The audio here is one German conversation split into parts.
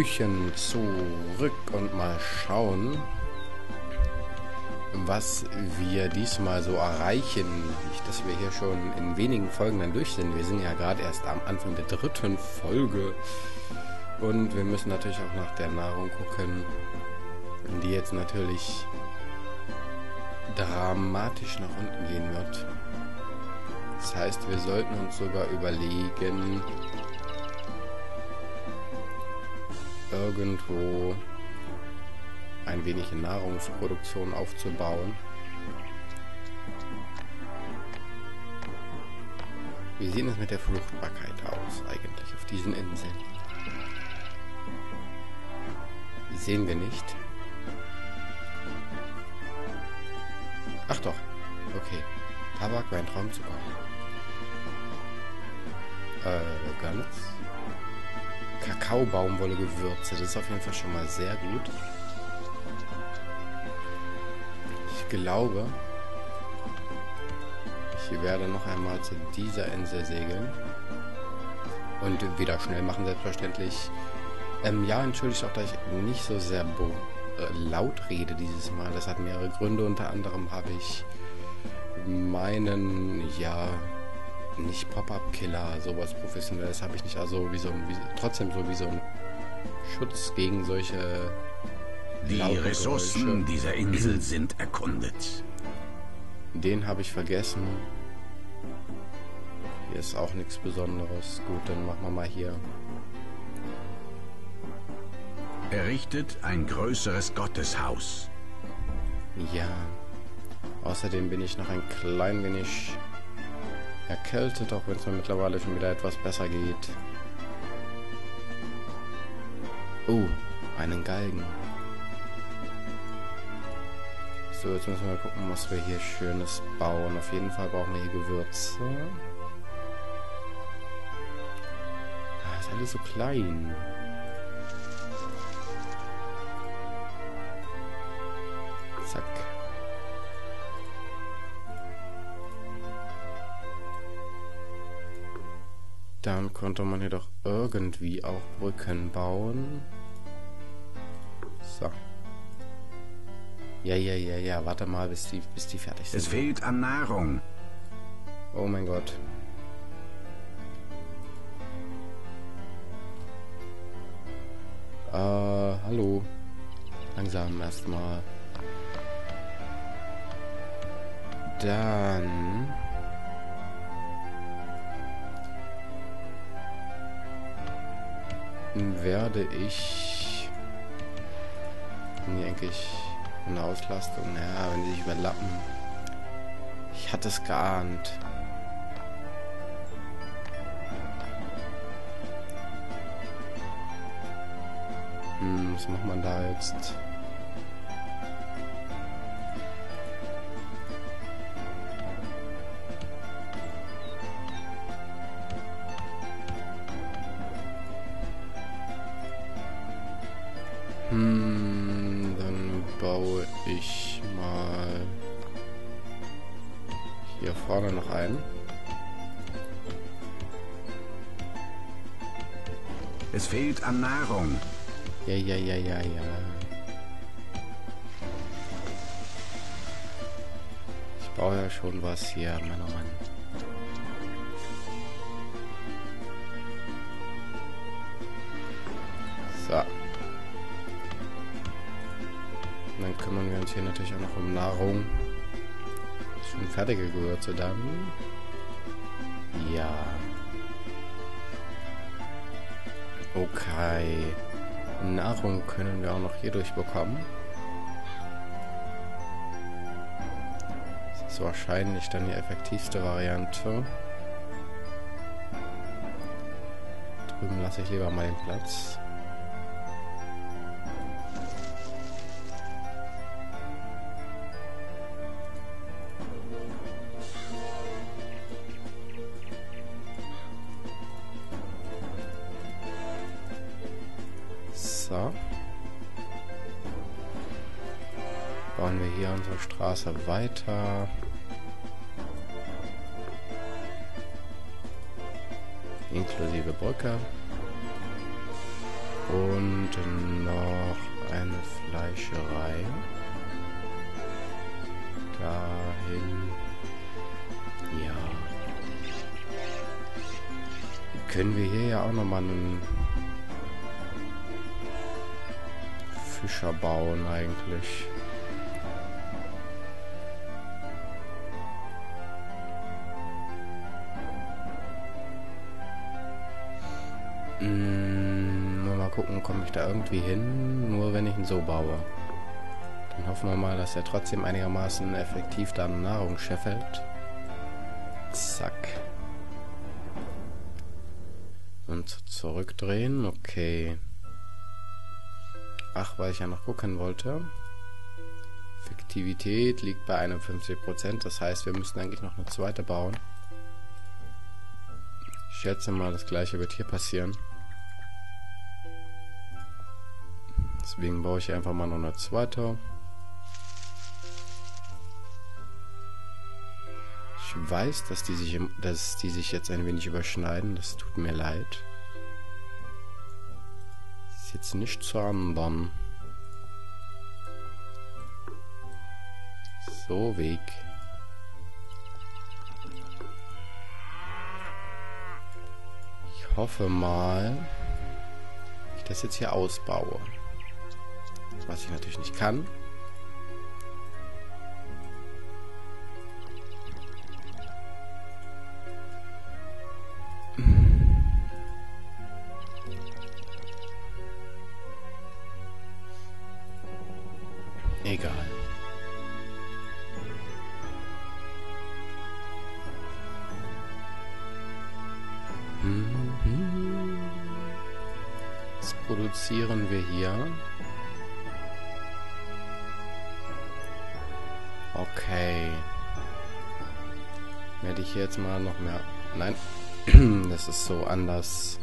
Hallöchen zurück und mal schauen, was wir diesmal so erreichen. Nicht, dass wir hier schon in wenigen Folgen dann durch sind. Wir sind ja gerade erst am Anfang der 3. Folge. Und wir müssen natürlich auch nach der Nahrung gucken, die jetzt natürlich dramatisch nach unten gehen wird. Das heißt, wir sollten uns sogar überlegen, irgendwo ein wenig Nahrungsproduktion aufzubauen. Wie sieht es mit der Fruchtbarkeit aus eigentlich auf diesen Inseln? Die sehen wir nicht. Ach doch, okay. Tabak, Wein, Traumzucker. Ganz. Kakao, Baumwolle, Gewürze. Das ist auf jeden Fall schon mal sehr gut. Ich glaube, ich werde noch einmal zu dieser Insel segeln. Und wieder schnell machen, selbstverständlich. Ja, entschuldigt auch, dass ich nicht so sehr laut rede dieses Mal. Das hat mehrere Gründe. Unter anderem habe ich meinen, ja, nicht Pop-Up-Killer, sowas Professionelles habe ich nicht, also trotzdem so wie so ein Schutz gegen solche Die Ressourcen Geräusche. dieser Insel sind erkundet. Den habe ich vergessen. Hier ist auch nichts Besonderes. Gut, dann machen wir mal hier. Errichtet ein größeres Gotteshaus. Ja. Außerdem bin ich noch ein klein wenig erkältet, auch wenn es mir mittlerweile schon wieder etwas besser geht. Einen Galgen. So, jetzt müssen wir gucken, was wir hier Schönes bauen. Auf jeden Fall brauchen wir hier Gewürze. Das ist alles so klein. Zack. Dann konnte man hier doch irgendwie auch Brücken bauen. So. Ja. Warte mal, bis die fertig sind. Es fehlt an Nahrung. Oh mein Gott. Hallo. Langsam erstmal. Dann werde ich eigentlich eine Auslastung, naja, wenn sie sich überlappen. Ich hatte es geahnt. Was macht man da jetzt? Dann baue ich mal hier vorne noch ein. Es fehlt an Nahrung. Ja. Ich baue ja schon was hier, Mann, oh Mann. So. Und dann kümmern wir uns hier natürlich auch noch um Nahrung. Schon fertige Gewürze dann. Ja. Okay. Nahrung können wir auch noch hier durchbekommen. Das ist wahrscheinlich dann die effektivste Variante. Drüben lasse ich lieber mal den Platz. So. Bauen wir hier unsere Straße weiter. Inklusive Brücke. Und noch eine Fleischerei. Dahin. Ja. Können wir hier ja auch nochmal einen Fischer bauen eigentlich. Nur mal gucken, komme ich da irgendwie hin? Nur wenn ich ihn so baue. Dann hoffen wir mal, dass er trotzdem einigermaßen effektiv dann Nahrung scheffelt. Zack. Und zurückdrehen, okay. Ach, weil ich ja noch gucken wollte. Effektivität liegt bei 51%, das heißt, wir müssen eigentlich noch eine zweite bauen. Ich schätze mal, das gleiche wird hier passieren. Deswegen baue ich einfach mal noch eine zweite. Ich weiß, dass die sich jetzt ein wenig überschneiden. Das tut mir leid. Ist jetzt nicht zu anderen. So, Weg. Ich hoffe mal, dass ich das jetzt hier ausbaue. Was ich natürlich nicht kann. Egal. Was produzieren wir hier? Okay. Werde ich jetzt mal noch mehr... Nein. Das ist so anders.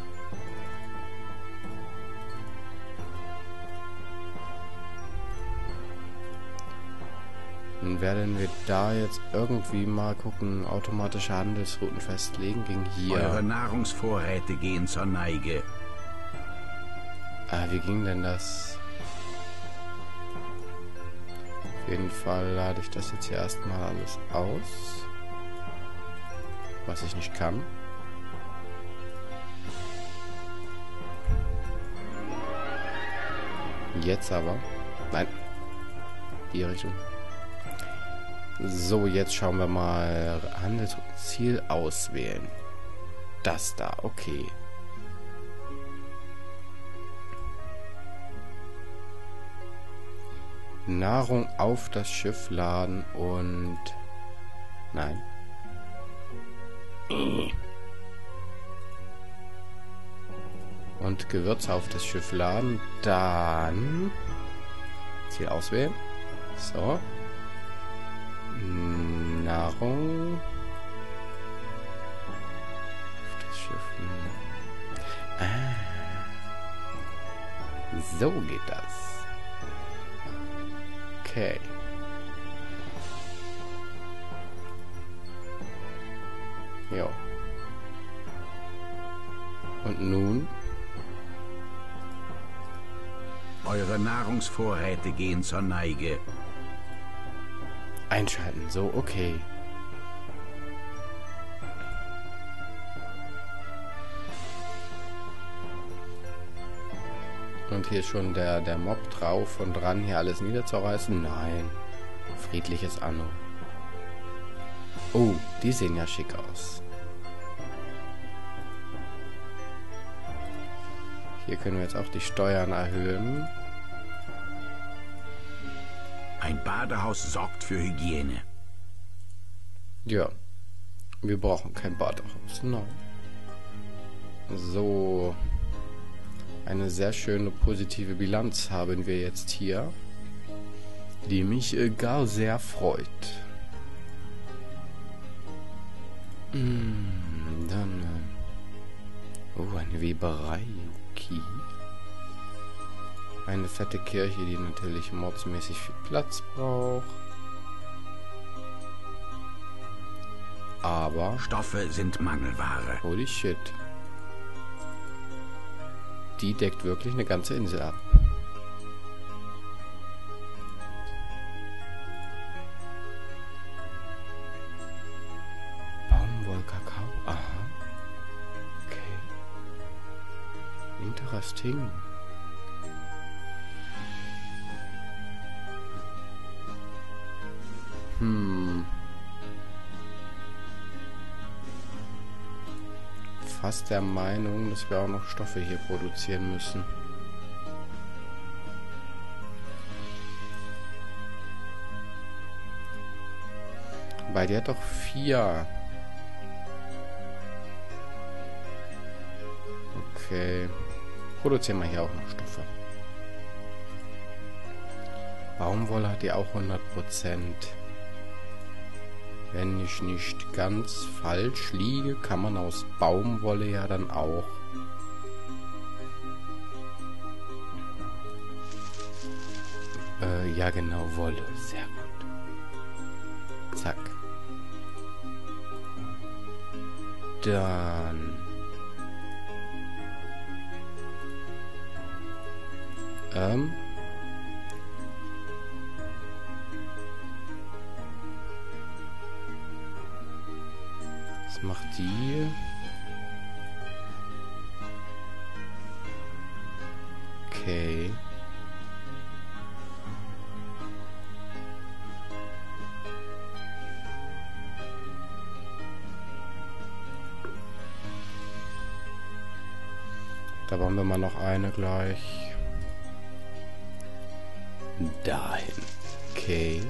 Dann werden wir da jetzt irgendwie mal gucken, automatische Handelsrouten festlegen gegen hier. Eure Nahrungsvorräte gehen zur Neige. Wie ging denn das? Auf jeden Fall lade ich das jetzt hier erstmal alles aus. Was ich nicht kann. Jetzt aber. Nein. Die Richtung. So, jetzt schauen wir mal. Handelsziel auswählen. Das da, okay. Nahrung auf das Schiff laden und... Nein. Und Gewürze auf das Schiff laden. Dann... Ziel auswählen. So. Nahrung... Auf das Schiff. So geht das. Okay. Jo. Und nun? Eure Nahrungsvorräte gehen zur Neige. Einschalten. So, okay. Und hier ist schon der Mob drauf und dran, hier alles niederzureißen. Nein. Friedliches Anno. Oh, die sehen ja schick aus. Hier können wir jetzt auch die Steuern erhöhen. Ein Badehaus sorgt für Hygiene. Ja. Wir brauchen kein Badehaus. Nein. So. Eine sehr schöne positive Bilanz haben wir jetzt hier, die mich gar sehr freut. Dann eine Weberei, okay. Eine fette Kirche, die natürlich mordsmäßig viel Platz braucht. Aber Stoffe sind Mangelware. holy shit. die deckt wirklich eine ganze Insel ab. Baumwollkakao. Aha. Okay. Interesting. Fast der Meinung, dass wir auch noch Stoffe hier produzieren müssen. Weil die hat doch 4. Okay. Produzieren wir hier auch noch Stoffe. Baumwolle hat die auch 100%. Wenn ich nicht ganz falsch liege, kann man aus Baumwolle ja dann auch ja genau, Wolle. Sehr gut. Zack. Dann was macht die? Okay. Da bauen wir mal noch eine gleich. Dahin. Okay.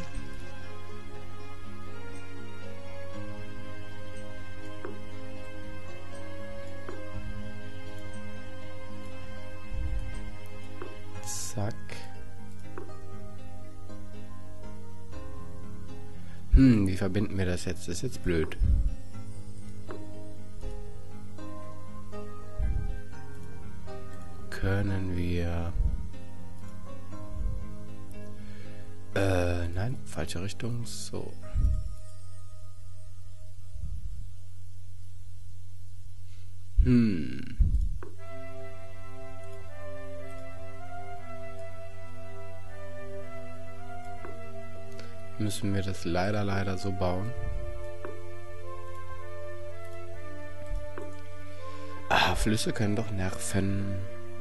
Zack. Wie verbinden wir das jetzt? Das ist jetzt blöd. Können wir... nein, falsche Richtung. So. Müssen wir das leider so bauen. Ah, Flüsse können doch nerven.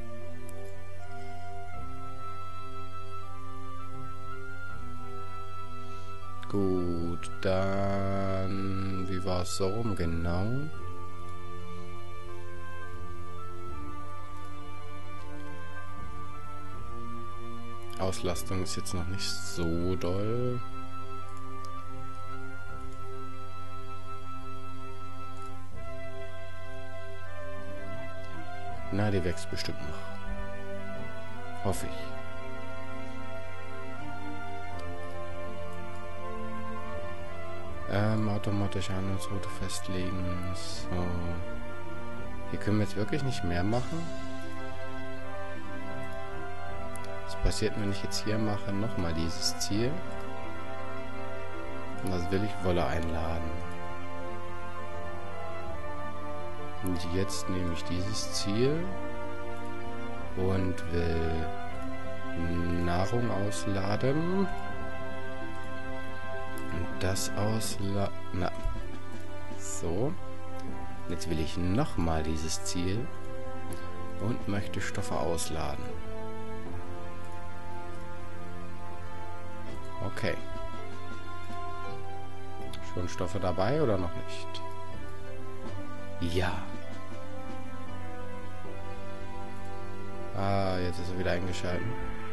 Gut, dann... Wie war es so rum? Genau. Auslastung ist jetzt noch nicht so doll. Na, die wächst bestimmt noch. Hoffe ich. Automatische Handelsroute festlegen. So. Hier können wir jetzt wirklich nicht mehr machen. Was passiert, wenn ich jetzt hier mache? Nochmal dieses Ziel. Und das will ich Wolle einladen. Und jetzt nehme ich dieses Ziel und will Nahrung ausladen. Und das ausladen. Na. So. Jetzt will ich nochmal dieses Ziel und möchte Stoffe ausladen. Okay. Schon Stoffe dabei oder noch nicht? Ja. Ah, jetzt ist er wieder eingeschalten.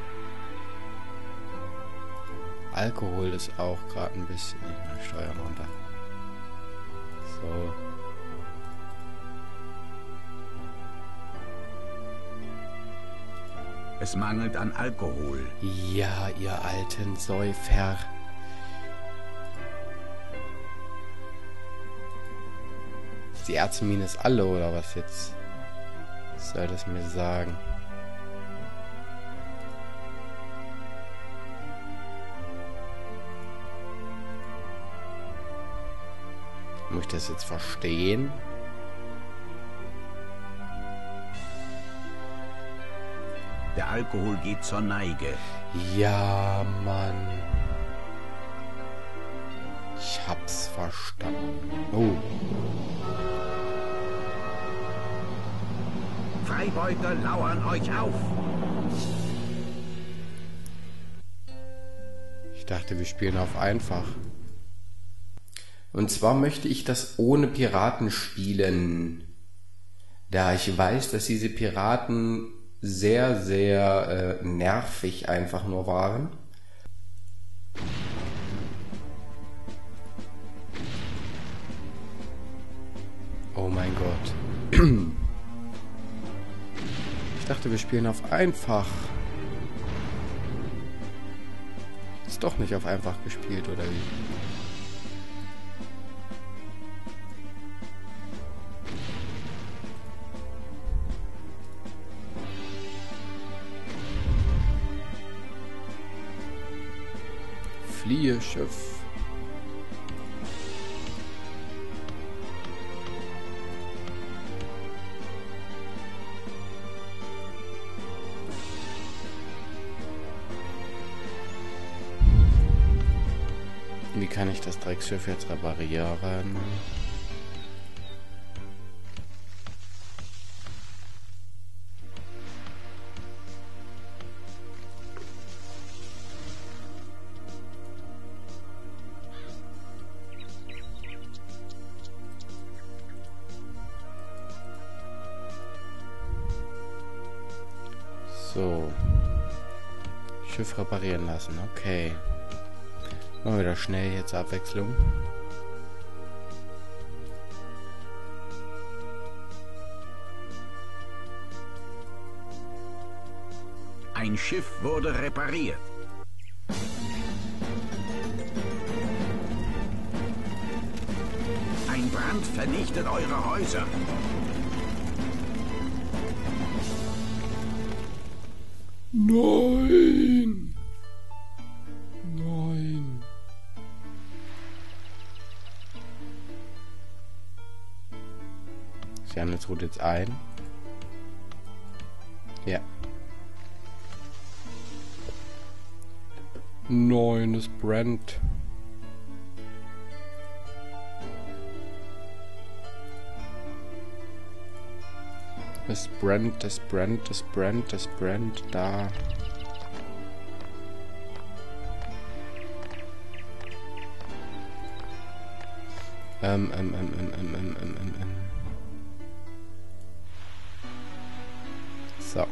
Alkohol ist auch gerade ein bisschen... Ich steuern runter. So. Es mangelt an Alkohol. Ja, ihr alten Säufer. Die Erzmine ist alle, oder was jetzt? Was soll das mir sagen? Muss ich das jetzt verstehen? Alkohol geht zur Neige. Ja, Mann. Ich hab's verstanden. Oh. Freibeuter lauern euch auf. Ich dachte, wir spielen auf einfach. Und zwar möchte ich das ohne Piraten spielen. Da ich weiß, dass diese Piraten sehr, sehr nervig einfach nur waren. Oh mein Gott. Ich dachte, wir spielen auf einfach. Ist doch nicht auf einfach gespielt, oder wie? Fliehe, Schiff. Wie kann ich das Drecksschiff jetzt reparieren? So. Schiff reparieren lassen, okay. Mal wieder schnell jetzt Abwechslung. Ein Schiff wurde repariert. Ein Brand vernichtet eure Häuser. Nein! Nein! Sie haben das Route jetzt ein. Ja. Nein, es brennt. Es brennt, es brennt, es brennt, es brennt, da. So.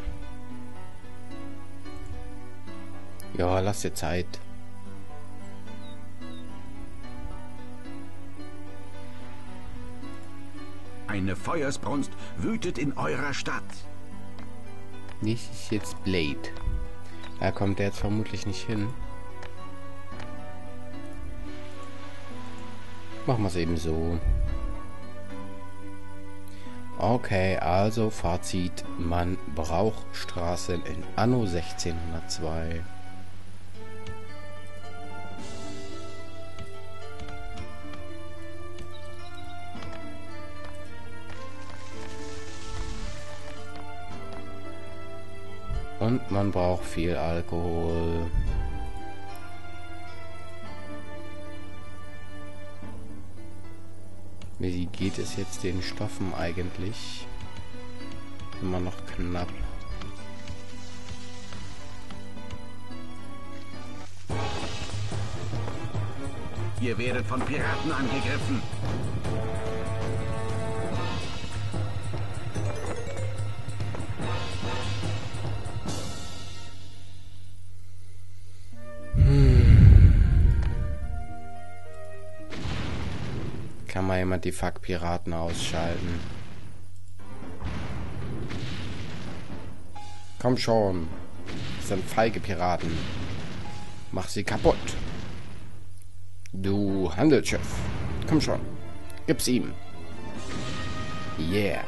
Ja, lass dir Zeit. Eine Feuersbrunst wütet in eurer Stadt. Nicht ist jetzt Blade. Da kommt der jetzt vermutlich nicht hin. Machen wir es eben so. Okay, also Fazit. Man braucht Straßen in Anno 1602. Und man braucht viel Alkohol. Wie geht es jetzt den Stoffen eigentlich? Immer noch knapp. Ihr werdet von Piraten angegriffen. Kann mal jemand die Fuck-Piraten ausschalten? Komm schon. Das sind feige Piraten. Mach sie kaputt. Du Handelsschiff. Komm schon. Gib's ihm. Yeah.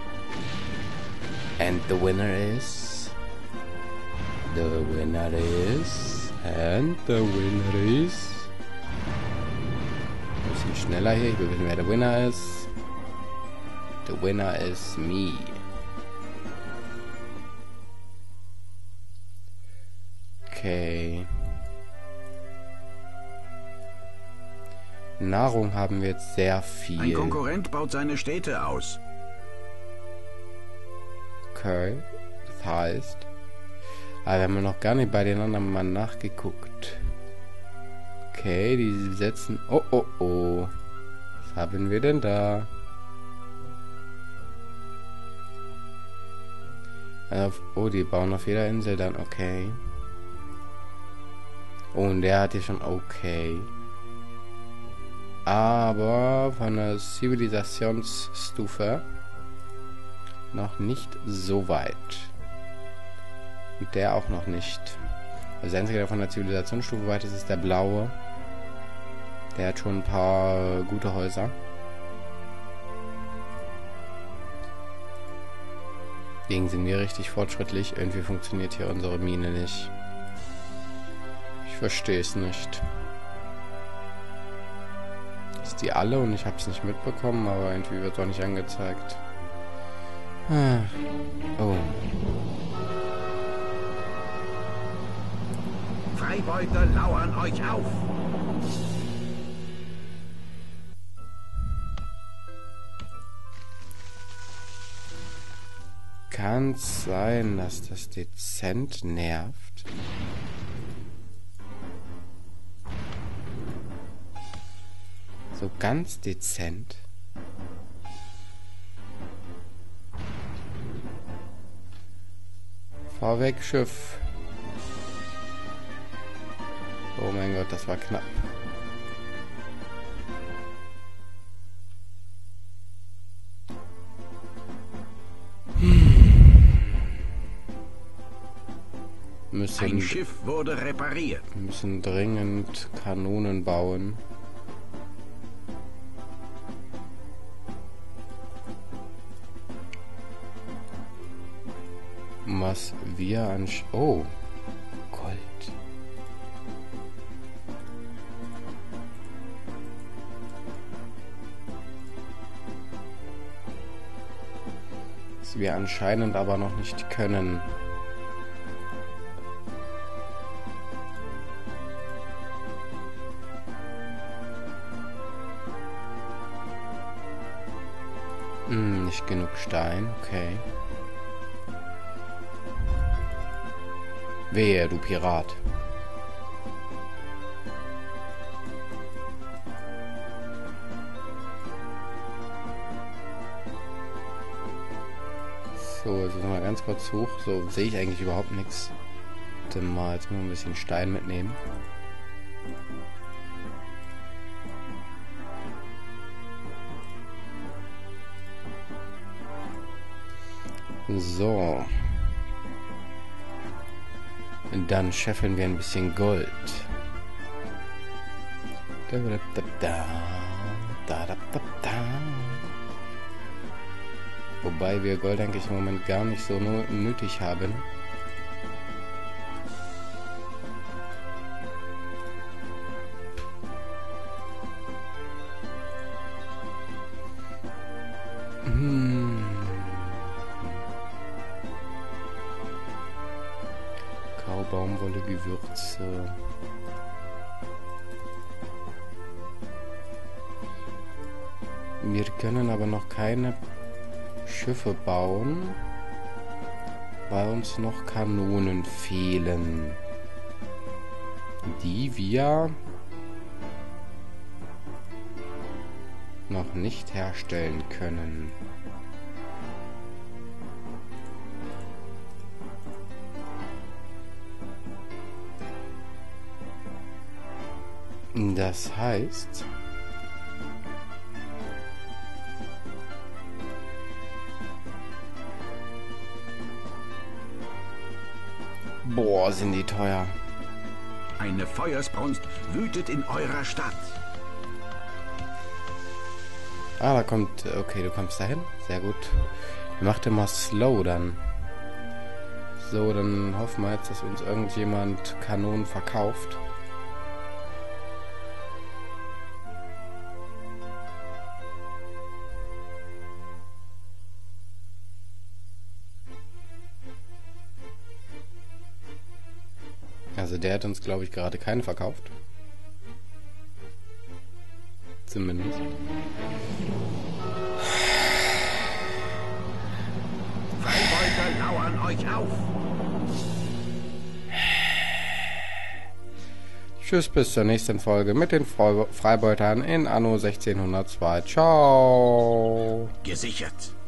And the winner is... The winner is... And the winner is... Ein bisschen schneller hier. Ich will wissen, wer der Winner ist. The winner is me. Okay. Nahrung haben wir jetzt sehr viel. Ein Konkurrent baut seine Städte aus. Okay. Das heißt... Aber wir haben noch gar nicht bei den anderen mal nachgeguckt. Okay, die setzen... Oh, oh, oh. Was haben wir denn da? Oh, die bauen auf jeder Insel dann. Okay. Oh, und der hat hier schon... Okay. Aber von der Zivilisationsstufe noch nicht so weit. Und der auch noch nicht. Also der einzige, der von der Zivilisationsstufe weit ist, ist der blaue. Der hat schon ein paar gute Häuser. Deswegen sind wir richtig fortschrittlich. Irgendwie funktioniert hier unsere Mine nicht. Ich verstehe es nicht. Ist die alle und ich habe es nicht mitbekommen, aber irgendwie wird es auch nicht angezeigt. Oh. Freibeuter lauern euch auf. Kann es sein, dass das dezent nervt? So ganz dezent? Fahr weg, Schiff. Oh mein Gott, das war knapp. Ein Schiff wurde repariert. Wir müssen dringend Kanonen bauen. Was wir an... Oh, Gold. Was wir anscheinend aber noch nicht können. Nicht genug Stein, okay. Wehe, du Pirat. So, jetzt mal ganz kurz hoch. So, sehe ich eigentlich überhaupt nichts. Warte mal, jetzt mal ein bisschen Stein mitnehmen. So. Und dann scheffeln wir ein bisschen Gold. Wobei wir Gold eigentlich im Moment gar nicht so nötig haben. Baumwolle, Gewürze. Wir können aber noch keine Schiffe bauen, weil uns noch Kanonen fehlen, die wir noch nicht herstellen können. Das heißt, boah, sind die teuer. Eine Feuersbrunst wütet in eurer Stadt. Ah, da kommt... Okay, du kommst dahin. Sehr gut. Mach dir mal slow dann. So, dann hoffen wir jetzt, dass uns irgendjemand Kanonen verkauft. Also der hat uns, glaube ich, gerade keine verkauft. Zumindest. Freibeuter lauern euch auf. Tschüss, bis zur nächsten Folge mit den Freibeutern in Anno 1602. Ciao. Gesichert.